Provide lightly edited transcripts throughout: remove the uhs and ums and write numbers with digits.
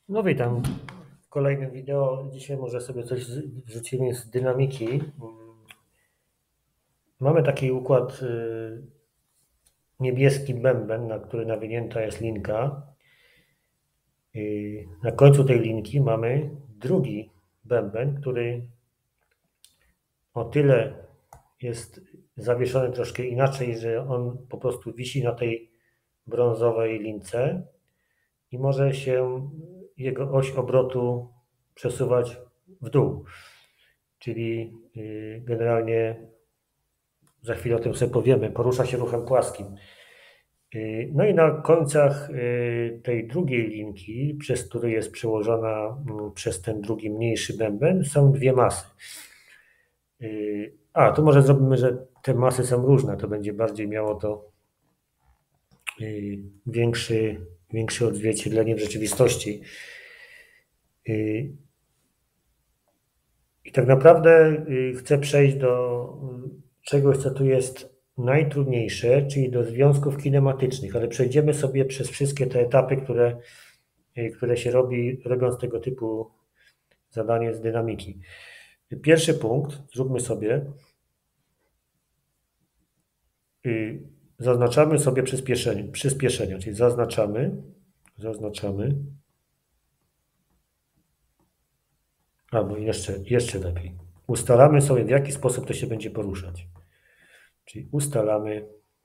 No witam w kolejnym wideo. Dzisiaj może sobie coś wrzucimy z dynamiki. Mamy taki układ niebieski bęben, na który nawinięta jest linka. Na końcu tej linki mamy drugi bęben, który o tyle jest zawieszony troszkę inaczej, że on po prostu wisi na tej brązowej lince i może się jego oś obrotu przesuwać w dół. Czyli generalnie, za chwilę o tym sobie powiemy, porusza się ruchem płaskim. No i na końcach tej drugiej linki, przez który jest przełożona przez ten drugi mniejszy bęben, są dwie masy. Tu może zrobimy, że te masy są różne, to będzie bardziej miało to większe odzwierciedlenie w rzeczywistości. I tak naprawdę chcę przejść do czegoś, co tu jest najtrudniejsze, czyli do związków kinematycznych, ale przejdziemy sobie przez wszystkie te etapy, które się robi, robiąc tego typu zadanie z dynamiki. Pierwszy punkt, zróbmy sobie, zaznaczamy sobie przyspieszenia, czyli zaznaczamy, albo jeszcze lepiej, ustalamy sobie, w jaki sposób to się będzie poruszać. Czyli ustalamy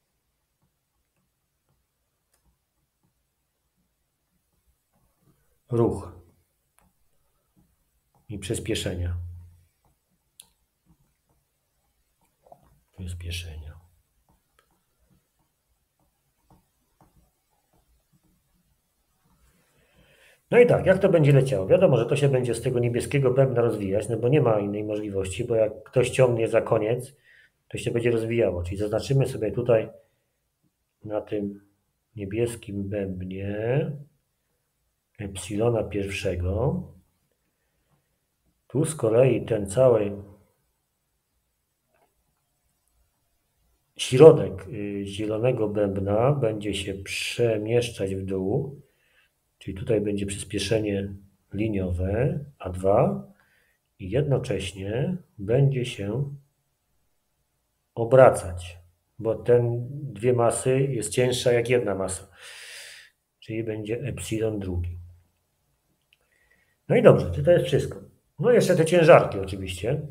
ruch i przyspieszenia. No i tak, jak to będzie leciało? Wiadomo, że to się będzie z tego niebieskiego bębna rozwijać, no bo nie ma innej możliwości, bo jak ktoś ciągnie za koniec, to się będzie rozwijało. Czyli zaznaczymy sobie tutaj na tym niebieskim bębnie epsilona pierwszego. Tu z kolei ten cały środek zielonego bębna będzie się przemieszczać w dół, czyli tutaj będzie przyspieszenie liniowe A2 i jednocześnie będzie się obracać, bo ten dwie masy jest cięższa jak jedna masa, czyli będzie epsilon drugi. No i dobrze, to jest wszystko. No jeszcze te ciężarki oczywiście.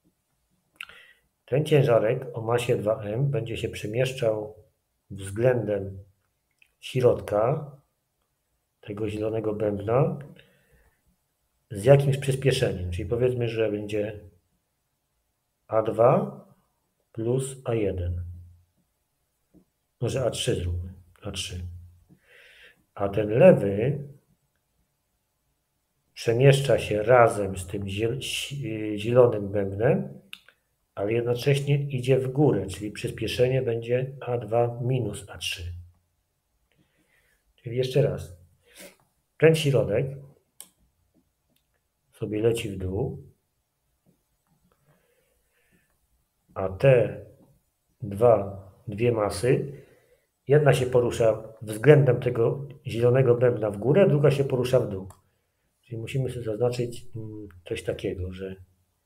Ten ciężarek o masie 2m będzie się przemieszczał względem środka tego zielonego bębna z jakimś przyspieszeniem, czyli powiedzmy, że będzie A2 plus A1. Może A3 zróbmy. A3. A ten lewy przemieszcza się razem z tym zielonym bębnem, ale jednocześnie idzie w górę, czyli przyspieszenie będzie A2 minus A3. Czyli jeszcze raz. Ten środek sobie leci w dół, a te dwie masy, jedna się porusza względem tego zielonego bębna w górę, druga się porusza w dół. Czyli musimy sobie zaznaczyć coś takiego, że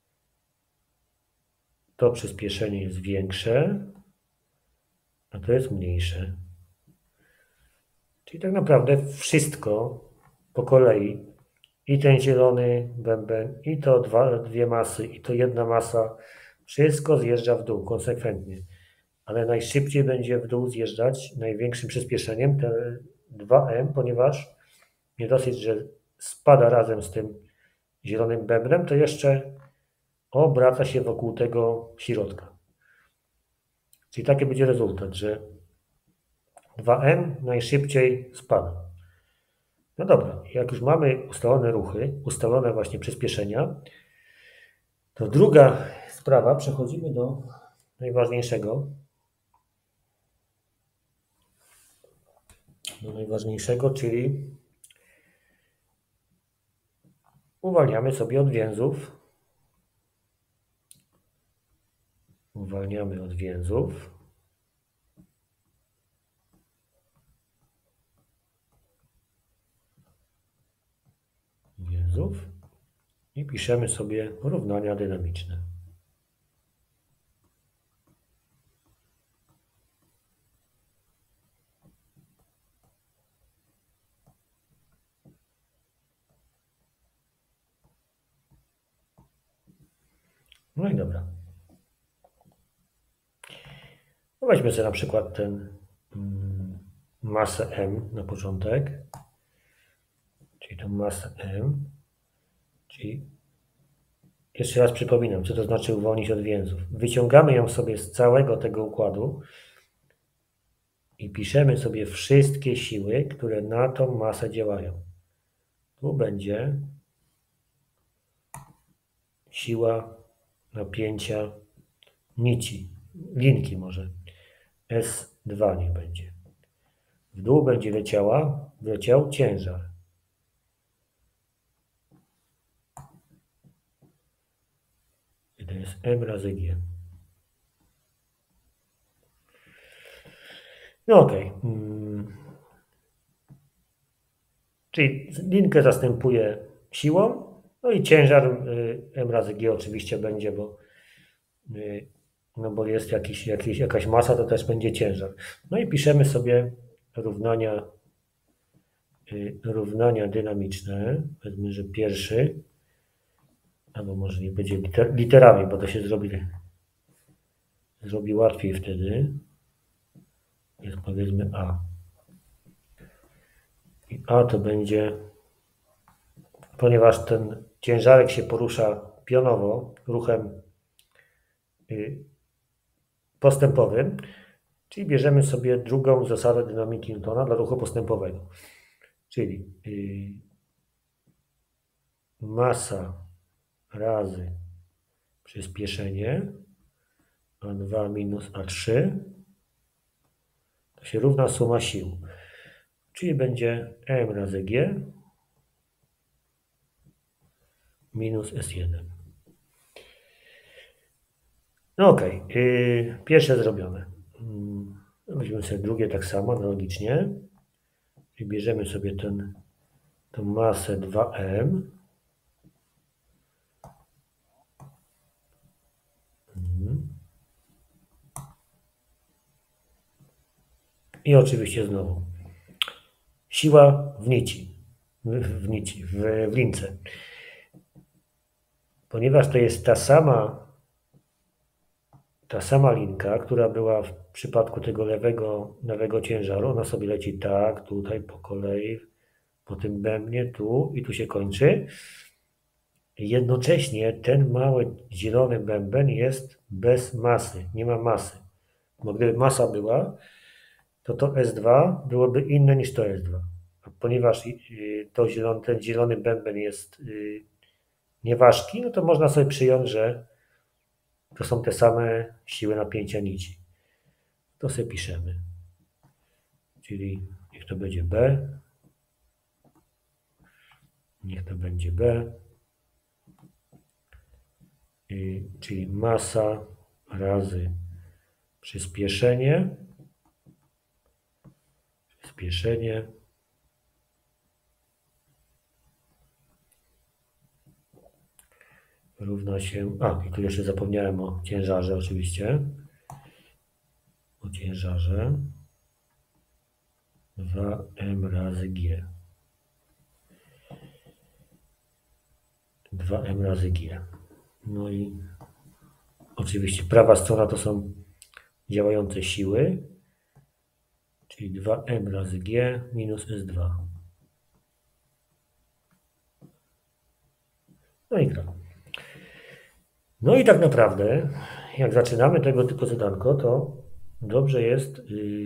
to przyspieszenie jest większe, a to jest mniejsze. Czyli tak naprawdę wszystko po kolei, i ten zielony bęben, i to dwie masy, i to jedna masa, wszystko zjeżdża w dół konsekwentnie. Ale najszybciej będzie w dół zjeżdżać największym przyspieszeniem te 2m, ponieważ nie dosyć, że spada razem z tym zielonym bębnem, to jeszcze obraca się wokół tego środka. Czyli taki będzie rezultat, że 2m najszybciej spada. No dobra, jak już mamy ustalone ruchy, ustalone właśnie przyspieszenia, to druga sprawa, przechodzimy do najważniejszego, czyli uwalniamy sobie od więzów. Uwalniamy od więzów. więzów i piszemy sobie równania dynamiczne. No i dobra. No weźmy sobie na przykład ten masę M na początek, czyli tą masę M, czyli jeszcze raz przypominam, co to znaczy uwolnić od więzów. Wyciągamy ją sobie z całego tego układu i piszemy sobie wszystkie siły, które na tą masę działają. Tu będzie siła napięcia nici, linki może. S2 niech będzie. W dół będzie leciał ciężar. I to jest M razy G. No okej. Czyli linkę zastępuje siłą, no i ciężar M razy G oczywiście będzie, bo jest jakaś masa, to też będzie ciężar. No i piszemy sobie równania dynamiczne. Powiedzmy, że pierwszy, albo może nie będzie literami, bo to się zrobi łatwiej wtedy. Jest powiedzmy A. I A to będzie, ponieważ ten ciężarek się porusza pionowo, ruchem postępowym, czyli bierzemy sobie drugą zasadę dynamiki Newtona dla ruchu postępowego. Czyli masa razy przyspieszenie A2 minus A3 to się równa suma sił. Czyli będzie M razy G minus S1. No ok, pierwsze zrobione. Weźmy sobie drugie tak samo, analogicznie. I bierzemy sobie tą masę 2M. I oczywiście znowu siła w lince. Ponieważ to jest ta sama linka, która była w przypadku tego lewego ciężaru, ona sobie leci tak, tutaj po kolei, po tym bębnie, tu i tu się kończy. Jednocześnie ten mały zielony bęben jest bez masy, nie ma masy. Bo gdyby masa była, to S2 byłoby inne niż to S2. A ponieważ ten zielony bęben jest nieważki, no to można sobie przyjąć, że to są te same siły napięcia nici. To sobie piszemy. Czyli niech to będzie B. Niech to będzie B. Czyli masa razy przyspieszenie. Równa się... i tu jeszcze zapomniałem o ciężarze oczywiście. O ciężarze. 2M razy G. 2M razy G. No i oczywiście prawa strona to są działające siły, czyli 2M razy G minus S2. No i tak naprawdę, jak zaczynamy tego typu zadanko, to dobrze jest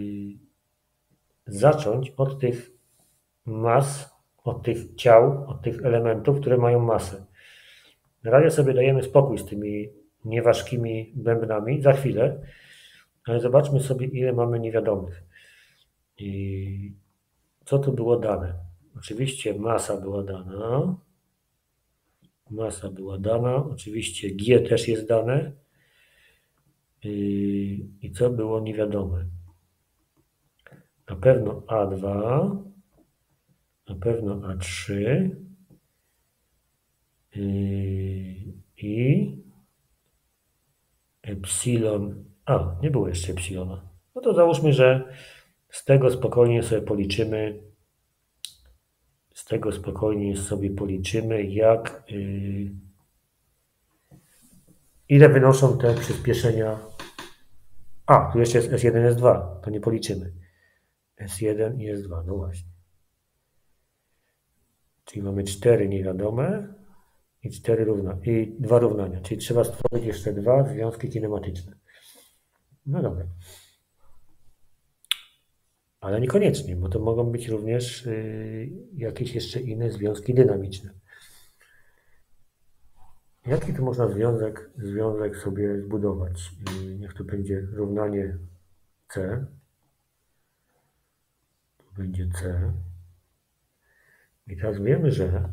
zacząć od tych mas, od tych ciał, od tych elementów, które mają masę. Na razie sobie dajemy spokój z tymi nieważkimi bębnami, za chwilę, ale zobaczmy sobie, ile mamy niewiadomych. I co tu było dane? Oczywiście masa była dana. Oczywiście G też jest dane. I co było niewiadome? Na pewno A2, na pewno A3 i epsilon, nie było jeszcze epsilona. No to załóżmy, że z tego spokojnie sobie policzymy, jak ile wynoszą te przyspieszenia. Tu jeszcze jest S1, S2, to nie policzymy. S1 i S2, no właśnie. Czyli mamy 4 niewiadome i 2 równania, czyli trzeba stworzyć jeszcze 2 związki kinematyczne. No dobra. Ale niekoniecznie, bo to mogą być również jakieś jeszcze inne związki dynamiczne. Jaki tu można związek sobie zbudować? Niech to będzie równanie C. To będzie C. I teraz wiemy, że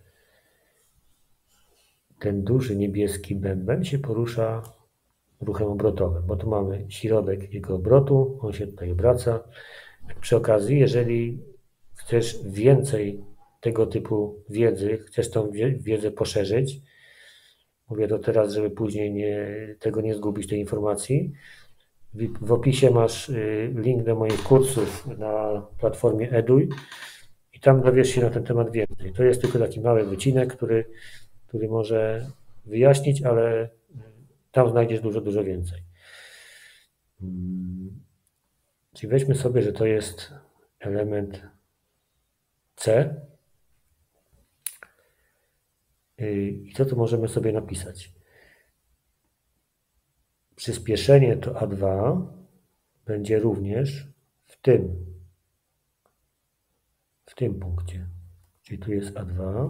ten duży niebieski bęben się porusza ruchem obrotowym, bo tu mamy środek jego obrotu, on się tutaj obraca. Przy okazji, jeżeli chcesz więcej tego typu wiedzy, chcesz tą wiedzę poszerzyć, mówię to teraz, żeby później tego nie zgubić, tej informacji. W opisie masz link do moich kursów na platformie Eduj i tam dowiesz się na ten temat więcej. To jest tylko taki mały wycinek, który może wyjaśnić, ale tam znajdziesz dużo więcej. Czyli weźmy sobie, że to jest element C. I co tu możemy sobie napisać? Przyspieszenie to A2 będzie również w tym punkcie. Czyli tu jest A2.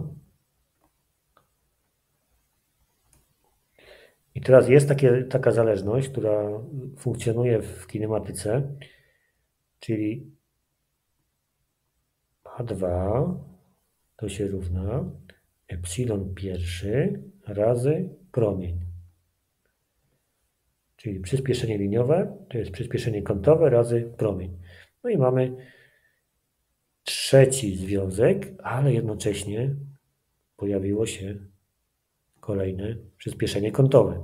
I teraz jest taka zależność, która funkcjonuje w kinematyce, czyli A2 to się równa epsilon pierwszy razy promień. Czyli przyspieszenie liniowe to jest przyspieszenie kątowe razy promień. No i mamy trzeci związek, ale jednocześnie pojawiło się kolejne przyspieszenie kątowe.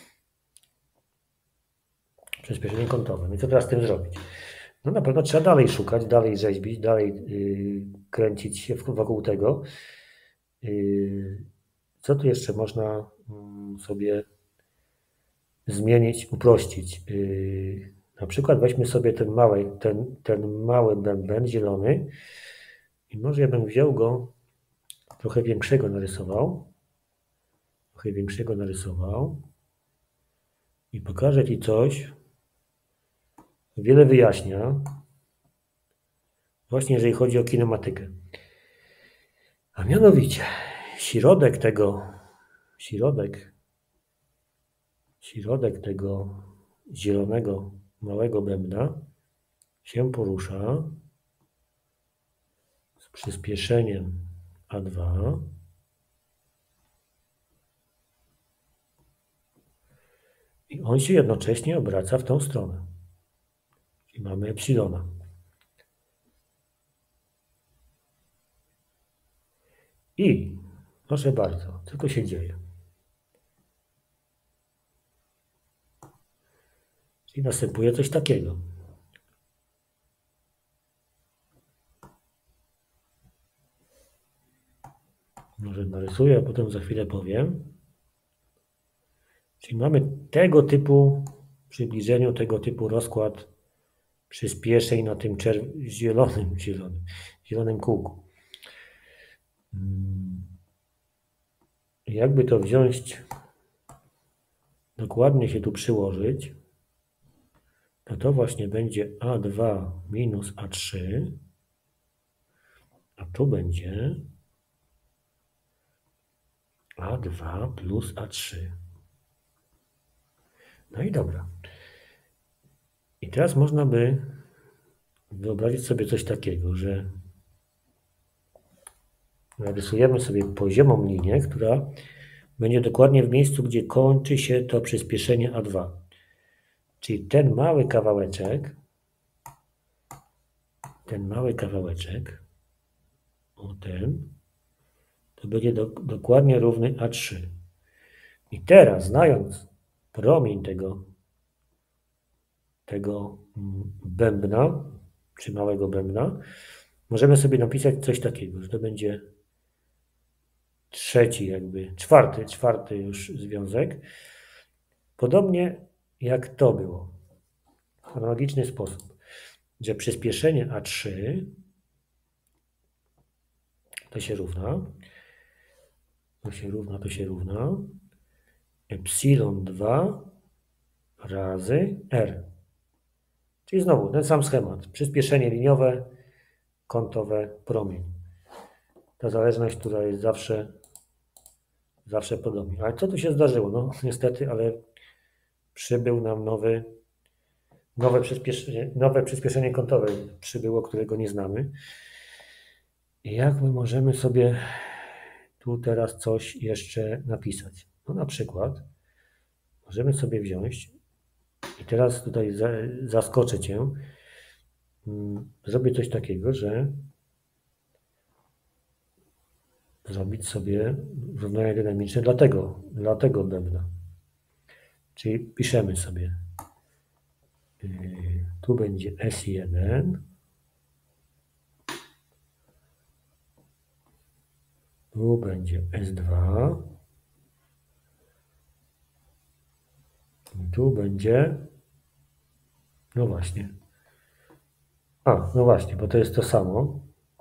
Przyspieszenie kątowe. No i co teraz z tym zrobić? No na pewno trzeba dalej szukać, dalej rzeźbić, dalej kręcić się wokół tego. Co tu jeszcze można sobie zmienić, uprościć? Na przykład weźmy sobie ten mały bęben zielony i może ja bym wziął go, trochę większego narysował i pokażę Ci coś, wiele wyjaśnia, właśnie jeżeli chodzi o kinematykę. A mianowicie środek tego zielonego małego bębna się porusza z przyspieszeniem A2 i on się jednocześnie obraca w tą stronę. Czyli mamy epsilona. I proszę bardzo, co tu się dzieje? Czyli następuje coś takiego. Może narysuję, a potem za chwilę powiem. Czyli mamy tego typu przybliżeniu, tego typu rozkład przyspieszeń na tym zielonym kółku. Jakby to wziąć, dokładnie się tu przyłożyć, to właśnie będzie A2 minus A3, a tu będzie A2 plus A3. No i dobra. I teraz można by wyobrazić sobie coś takiego, że narysujemy sobie poziomą linię, która będzie dokładnie w miejscu, gdzie kończy się to przyspieszenie A2. Czyli ten mały kawałeczek, to będzie dokładnie równy A3. I teraz, znając promień tego bębna, czy małego bębna, możemy sobie napisać coś takiego, że to będzie trzeci jakby, czwarty już związek. Podobnie jak to było. W analogiczny sposób, że przyspieszenie A3 to się równa epsilon 2 razy R. Czyli znowu ten sam schemat. Przyspieszenie liniowe, kątowe, promień. Ta zależność, która jest zawsze podobnie. Ale co tu się zdarzyło? No niestety, ale przybył nam nowe przyspieszenie kątowe przybyło, którego nie znamy. I jak my możemy sobie tu teraz coś jeszcze napisać? No na przykład możemy sobie wziąć i teraz tutaj zaskoczę Cię. Zrobię coś takiego, że zrobić sobie równania dynamiczne dla tego bębna. Czyli piszemy sobie, tu będzie S1, tu będzie S2, tu będzie, no właśnie, bo to jest to samo.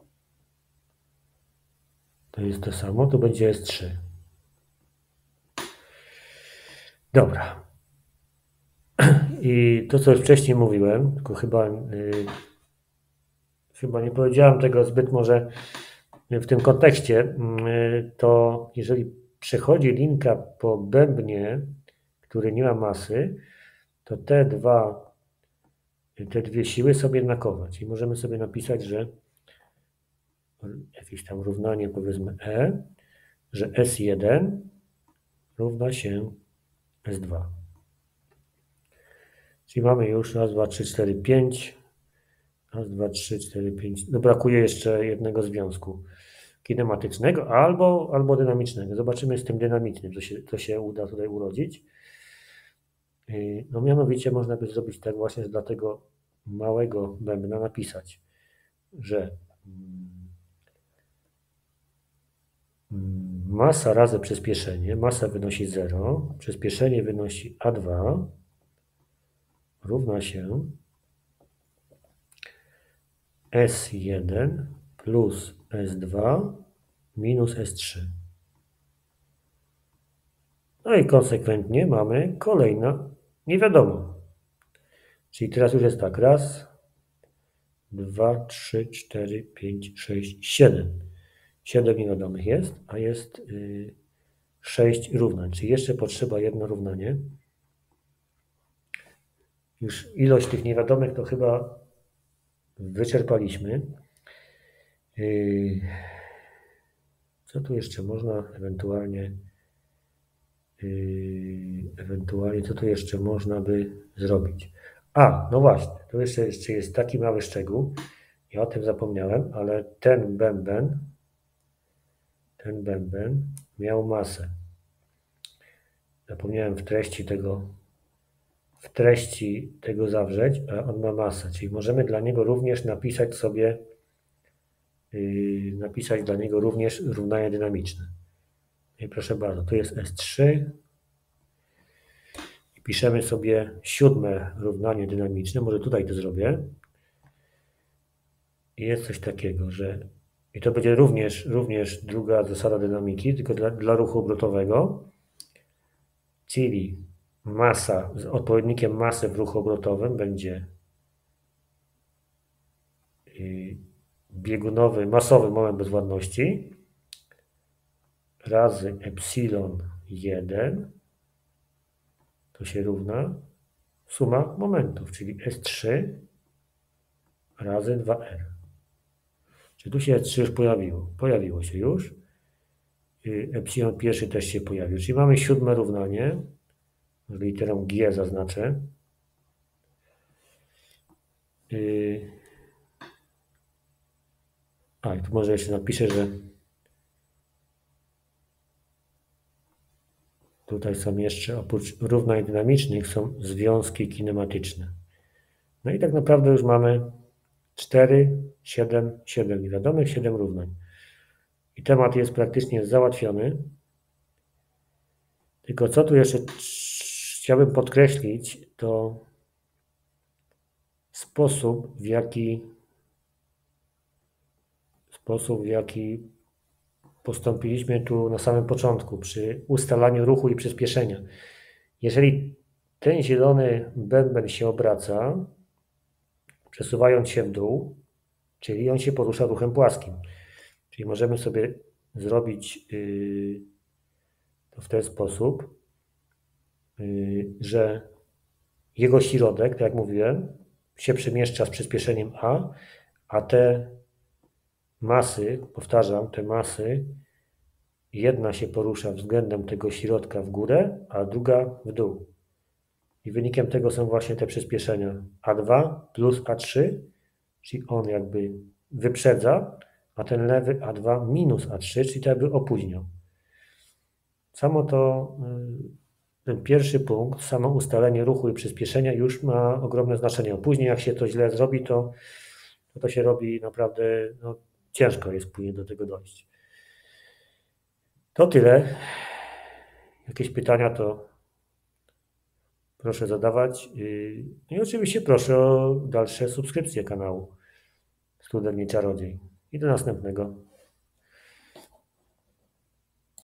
Tu będzie S3. Dobra. I to, co już wcześniej mówiłem, tylko chyba nie powiedziałem tego zbyt może w tym kontekście, to jeżeli przechodzi linka po bębnie, który nie ma masy, to te dwie siły są jednakowe. Czyli możemy sobie napisać, że jakieś tam równanie, powiedzmy że S1 równa się S2. Czyli mamy już raz, 2, 3, 4, 5. Raz, 2, 3, 4, 5. No brakuje jeszcze jednego związku kinematycznego albo dynamicznego. Zobaczymy z tym dynamicznym, co się uda tutaj urodzić. No mianowicie można by zrobić tak właśnie, że dla tego małego bębna napisać, że masa razy przyspieszenie, masa wynosi 0, przyspieszenie wynosi A2 równa się S1 plus S2 minus S3. No i konsekwentnie mamy kolejna niewiadoma. Czyli teraz już jest tak, raz, 2, 3, 4, 5, 6, 7. 7 niewiadomych jest, a jest 6 równań, czyli jeszcze potrzeba jedno równanie. Już ilość tych niewiadomych to chyba wyczerpaliśmy. Co tu jeszcze można ewentualnie co tu jeszcze można by zrobić? No właśnie, tu jeszcze jest taki mały szczegół. Ja o tym zapomniałem, ale ten bęben miał masę. Zapomniałem w treści tego zawrzeć, a on ma masę, czyli możemy dla niego również napisać dla niego również równanie dynamiczne. I proszę bardzo, tu jest S3 i piszemy sobie 7 równanie dynamiczne, może tutaj to zrobię. I jest coś takiego, że i to będzie również druga zasada dynamiki, tylko dla ruchu obrotowego, czyli masa z odpowiednikiem masy w ruchu obrotowym będzie biegunowy, masowy moment bezwładności razy epsilon 1 to się równa suma momentów, czyli S3 razy 2R. Czyli tu się S3 już pojawiło się już. Epsilon pierwszy też się pojawił, czyli mamy 7 równanie, literą G zaznaczę. I tu może jeszcze napiszę, że Tutaj są jeszcze, oprócz równań dynamicznych, są związki kinematyczne. No i tak naprawdę już mamy 4, 7, 7 niewiadomych, 7 równań. I temat jest praktycznie załatwiony. Tylko co tu jeszcze chciałbym podkreślić, to sposób, w jaki postąpiliśmy tu na samym początku przy ustalaniu ruchu i przyspieszenia. Jeżeli ten zielony bęben się obraca, przesuwając się w dół, czyli on się porusza ruchem płaskim. Czyli możemy sobie zrobić to w ten sposób, że jego środek, tak jak mówiłem, się przemieszcza z przyspieszeniem a te masy, powtarzam, te masy, jedna się porusza względem tego środka w górę, a druga w dół. I wynikiem tego są właśnie te przyspieszenia A2 plus A3, czyli on jakby wyprzedza, a ten lewy A2 minus A3, czyli to jakby opóźniał. Samo to, ten pierwszy punkt, samo ustalenie ruchu i przyspieszenia już ma ogromne znaczenie. Później jak się to źle zrobi, to się robi naprawdę ciężko jest później do tego dojść. To tyle. Jakieś pytania to proszę zadawać. I oczywiście proszę o dalsze subskrypcje kanału Student nie Czarodziej. I do następnego.